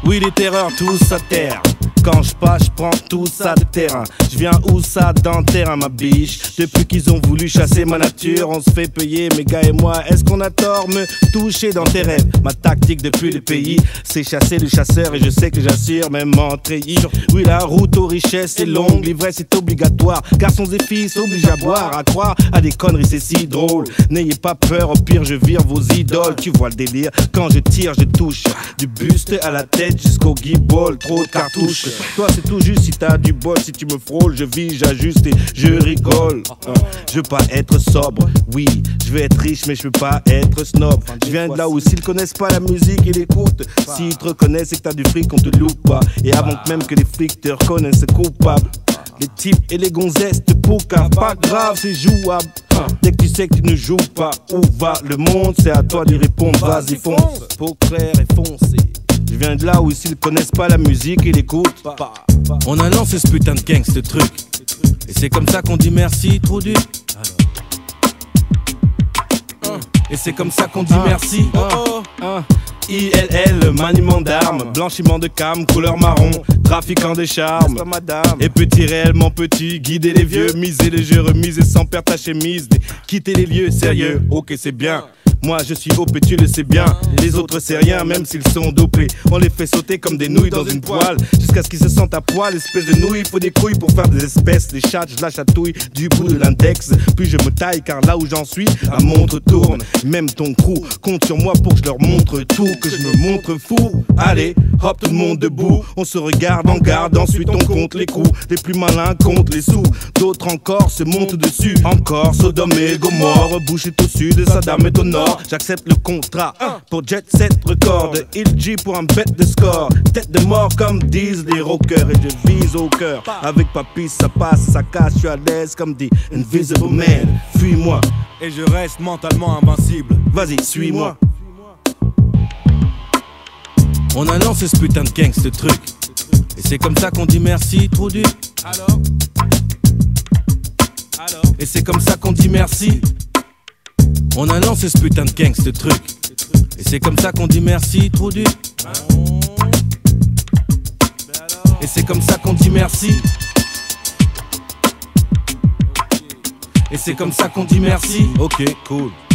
Oui, les terreurs, tous à terre. Quand je passe, je prends tout ça de terrain. Je viens où ça dans le terrain, ma biche. Depuis qu'ils ont voulu chasser ma nature, on se fait payer, mes gars et moi. Est-ce qu'on a tort me toucher dans tes rêves? Ma tactique depuis le pays, c'est chasser le chasseur. Et je sais que j'assure, même en treillis. Oui, la route aux richesses est longue, l'ivresse est obligatoire. Garçons et filles s'obligent à boire, à croire à des conneries, c'est si drôle. N'ayez pas peur, au pire je vire vos idoles. Tu vois le délire, quand je tire, je touche. Du buste à la tête jusqu'au guibole, trop de cartouches. Toi c'est tout juste si t'as du bol, si tu me frôles, je vis, j'ajuste et je rigole. Je veux pas être sobre, oui, je veux être riche mais je veux pas être snob. Je viens de là où s'ils connaissent pas la musique, ils l'écoutent. S'ils te reconnaissent, c'est que t'as du fric, on te loupe pas. Et avant que même que les flics te reconnaissent coupable, les types et les gonzesses te poucavent. Pas grave, c'est jouable. Dès que tu sais que tu ne joues pas, où va le monde? C'est à toi d'y répondre, vas-y fonce. Peau claire et foncée. Je viens de là où s'ils connaissent pas la musique, ils l'écoutent pas. On a lancé ce putain de gang, ce truc. Et c'est comme ça qu'on dit merci, trop dur. Et c'est comme ça qu'on dit merci. ILL, maniement d'armes, blanchiment de cam, couleur marron, trafiquant de charme. Et petit réellement petit, guider les vieux, miser les jeux, remiser sans perdre ta chemise, quitter les lieux sérieux, ok c'est bien. Moi je suis OP, tu le sais bien. Les autres c'est rien, même s'ils sont dopés. On les fait sauter comme des nouilles dans une poêle, jusqu'à ce qu'ils se sentent à poil, espèce de nouilles. Il faut des couilles pour faire des espèces. Les chats, je la chatouille du bout de l'index. Puis je me taille car là où j'en suis, la montre tourne. Même ton crew compte sur moi pour que je leur montre tout, que je me montre fou. Allez, hop tout le monde debout. On se regarde en garde, ensuite on compte les coups. Les plus malins comptent les sous, d'autres encore se montent dessus. Encore Sodome et Gomorre, Bush est au sud, Saddam est au nord. J'accepte le contrat pour Jet Set Record. Il G pour un bet de score. Tête de mort comme disent les rockers. Et je vise au cœur. Avec papy ça passe, ça casse. Je suis à l'aise comme des Invisible Man. Fuis-moi. Et je reste mentalement invincible. Vas-y, suis-moi. On a lancé ce putain de gang, ce truc. Et c'est comme ça qu'on dit merci, trop dur. Et c'est comme ça qu'on dit merci. On a lancé ce putain de gang, ce truc. Et c'est comme ça qu'on dit merci, trop dur. Et c'est comme ça qu'on dit merci. Et c'est comme ça qu'on dit merci. Ok, cool.